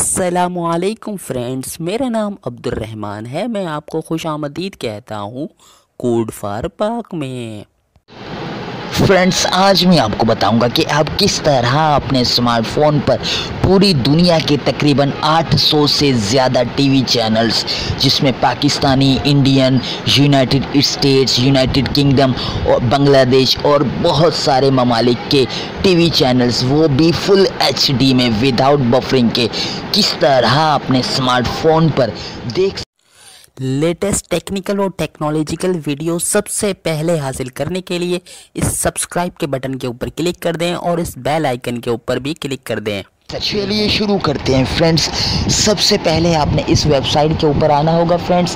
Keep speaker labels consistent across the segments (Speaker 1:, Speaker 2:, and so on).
Speaker 1: अस्सलामुअलैकुम फ्रेंड्स, मेरा नाम अब्दुर्रहमान है। मैं आपको खुशामदीद कहता हूँ कोड फॉर पाक में।
Speaker 2: फ्रेंड्स, आज मैं आपको बताऊंगा कि आप किस तरह अपने स्मार्टफोन पर पूरी दुनिया के तकरीबन 800 से ज़्यादा टीवी चैनल्स, जिसमें Pakistani, Indian, United States, United Kingdom और बांग्लादेश और बहुत सारे ममालिक के टीवी चैनल्स, वो भी फुल एचडी में विदाउट बफरिंग के, किस तरह अपने स्मार्टफोन पर देख
Speaker 1: लेटेस्ट टेक्निकल और टेक्नोलॉजिकल वीडियो सबसे पहले हासिल करने के लिए इस सब्सक्राइब के बटन के ऊपर क्लिक कर दें और इस बेल आइकन के ऊपर भी क्लिक कर दें।
Speaker 2: चलिए शुरू करते हैं फ्रेंड्स। सबसे पहले आपने इस वेबसाइट के ऊपर आना होगा फ्रेंड्स,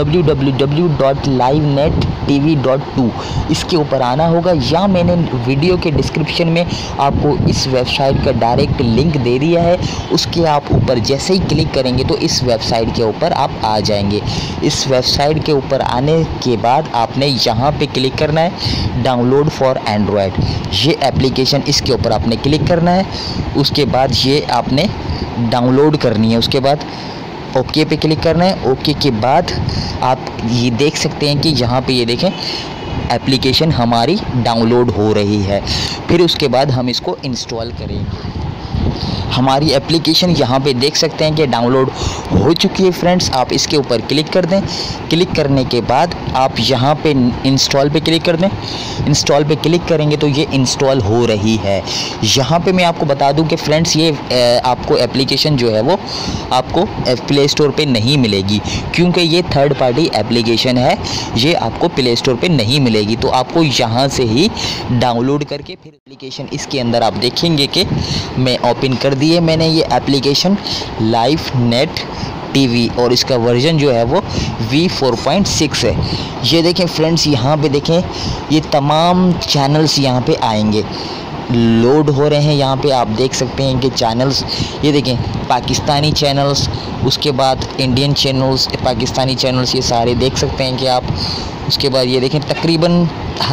Speaker 2: www.livenettv.to। इसके ऊपर आना होगा, या मैंने वीडियो के डिस्क्रिप्शन में आपको इस वेबसाइट का डायरेक्ट लिंक दे दिया है। उसके आप ऊपर जैसे ही क्लिक करेंगे तो इस वेबसाइट के ऊपर आप आ जाएंगे। इस वेबसाइट के ऊपर आने के बाद आपने यहाँ पे क्लिक करना है डाउनलोड फॉर एंड्रॉयड, ये एप्लीकेशन, इसके ऊपर आपने क्लिक करना है। उसके बाद ये आपने डाउनलोड करनी है। उसके बाद ओके पे क्लिक करना है। ओके के बाद आप ये देख सकते हैं कि यहाँ पे ये देखें एप्लीकेशन हमारी डाउनलोड हो रही है। फिर उसके बाद हम इसको इंस्टॉल करेंगे। हमारी एप्लीकेशन यहाँ पे देख सकते हैं कि डाउनलोड हो चुकी है फ्रेंड्स। आप इसके ऊपर क्लिक कर दें। क्लिक करने के बाद आप यहाँ पे इंस्टॉल पे क्लिक कर दें। इंस्टॉल पे क्लिक करेंगे तो ये इंस्टॉल हो रही है। यहाँ पे मैं आपको बता दूं कि फ्रेंड्स ये आपको एप्लीकेशन जो है वो आपको प्ले स्टोर पे नहीं मिलेगी, क्योंकि ये थर्ड पार्टी एप्लीकेशन है। ये आपको प्ले स्टोर पे नहीं मिलेगी, तो आपको यहाँ से ही डाउनलोड करके फिर एप्लीकेशन इसके अंदर आप देखेंगे कि मैं ओपन कर दिए मैंने ये एप्लीकेशन लाइव नेट टीवी, और इसका वर्जन जो है वो V4.6 है। ये देखें फ्रेंड्स, यहाँ पे देखें ये तमाम चैनल्स यहाँ पे आएंगे, लोड हो रहे हैं। यहाँ पे आप देख सकते हैं कि चैनल्स, ये देखें पाकिस्तानी चैनल्स, उसके बाद इंडियन चैनल्स, पाकिस्तानी चैनल्स, ये सारे देख सकते हैं कि आप। उसके बाद ये देखें तकरीबन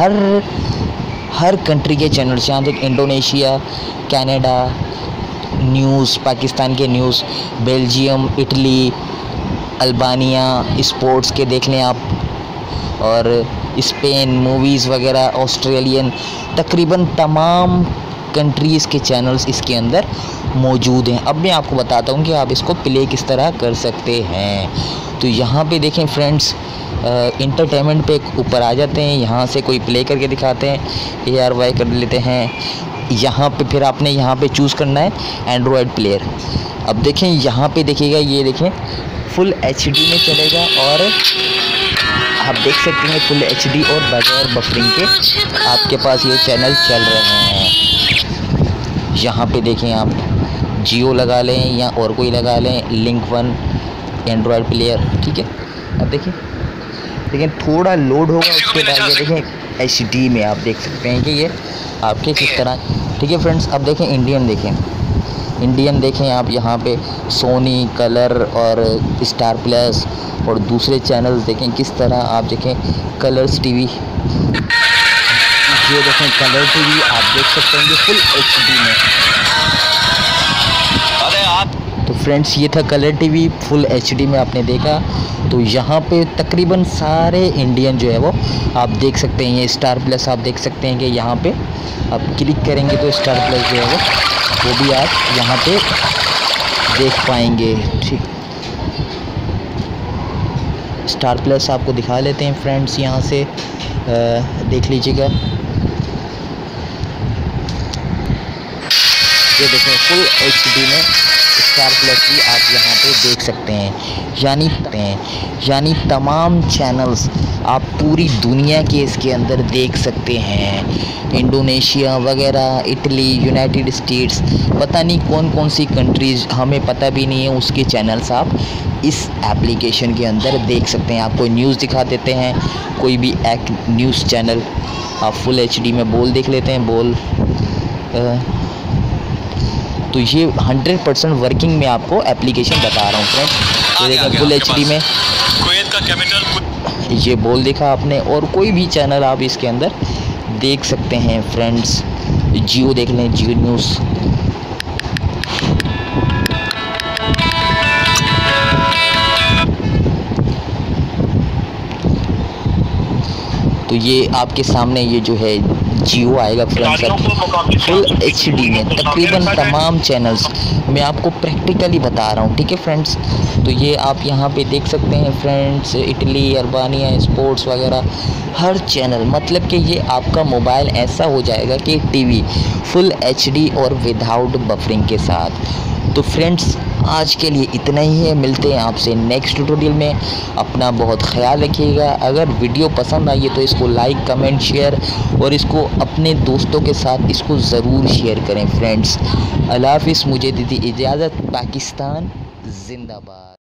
Speaker 2: हर कंट्री के चैनल्स, यहाँ तक इंडोनेशिया, कनाडा न्यूज़, पाकिस्तान के news, Belgium, Italy, Albania, sports के देख लें आप, और स्पेन मूवीज़ वगैरह, ऑस्ट्रेलियन, तकरीबन तमाम कंट्रीज़ के चैनल्स इसके अंदर मौजूद हैं। अब मैं आपको बताता हूँ कि आप इसको प्ले किस तरह कर सकते हैं। तो यहाँ पे देखें फ्रेंड्स, इंटरटेनमेंट पे ऊपर आ जाते हैं, यहाँ से कोई प्ले करके दिखाते हैं, ARY कर लेते हैं। यहाँ पे फिर आपने यहाँ पे चूज़ करना है एंड्रॉयड प्लेयर। अब देखें यहाँ पे देखिएगा, ये देखें फुल HD में चलेगा, और आप देख सकते हैं फुल HD और बगैर बफरिंग के आपके पास ये चैनल चल रहे हैं। यहाँ पे देखें आप जियो लगा लें या और कोई लगा लें, लिंक वन एंड्रॉयड प्लेयर, ठीक है। अब देखें थोड़ा लोड होगा, उसके बाद ये देखें HD में आप देख सकते हैं कि ये आपके किस तरह, ठीक है फ्रेंड्स। अब देखें इंडियन देखें आप, यहाँ पे सोनी, कलर और स्टार प्लस और दूसरे चैनल्स देखें किस तरह। आप देखें कलर्स टीवी, ये देखें कलर टीवी, आप देख सकते हैं फुल HD में। तो फ्रेंड्स ये था कलर टीवी फुल HD में, आपने देखा। तो यहाँ पे तकरीबन सारे इंडियन जो है वो आप देख सकते हैं। ये स्टार प्लस आप देख सकते हैं कि यहाँ पे आप क्लिक करेंगे तो स्टार प्लस जो है वो भी आप यहाँ पे देख पाएंगे, ठीक। स्टार प्लस आपको दिखा लेते हैं फ्रेंड्स, यहाँ से देख लीजिएगा। ये देखें फुल HD में स्टार प्लस भी आप यहाँ पे देख सकते हैं। यानी तमाम चैनल्स आप पूरी दुनिया के इसके अंदर देख सकते हैं। इंडोनेशिया वगैरह, इटली, यूनाइटेड स्टेट्स, पता नहीं कौन कौन सी कंट्रीज़, हमें पता भी नहीं है, उसके चैनल्स आप इस एप्लीकेशन के अंदर देख सकते हैं। आपको न्यूज़ दिखा देते हैं, कोई भी एक न्यूज़ चैनल आप फुल HD में बोल देख लेते हैं, बोल। तो ये 100% वर्किंग में आपको एप्लीकेशन बता रहा हूँ फ्रेंड्स। ये देखा फुल HD में ये बोल देखा आपने, और कोई भी चैनल आप इसके अंदर देख सकते हैं फ्रेंड्स। जियो देख लें, जियो न्यूज़, तो ये आपके सामने ये जो है जियो आएगा फ्रेंड्स। अब फुल HD में तकरीबन तमाम चैनल्स मैं आपको प्रैक्टिकली बता रहा हूँ, ठीक है फ्रेंड्स। तो ये आप यहाँ पे देख सकते हैं फ्रेंड्स, इटली, अरबानिया, स्पोर्ट्स वगैरह हर चैनल, मतलब कि ये आपका मोबाइल ऐसा हो जाएगा कि टीवी फुल HD और विदाउट बफरिंग के साथ। तो फ्रेंड्स आज के लिए इतना ही है, मिलते हैं आपसे नेक्स्ट ट्यूटोरियल में। अपना बहुत ख्याल रखिएगा। अगर वीडियो पसंद आई है तो इसको लाइक, कमेंट, शेयर और इसको अपने दोस्तों के साथ इसको ज़रूर शेयर करें फ्रेंड्स। अल्लाह हाफ़िज़, मुझे दीदी इजाज़त। पाकिस्तान जिंदाबाद।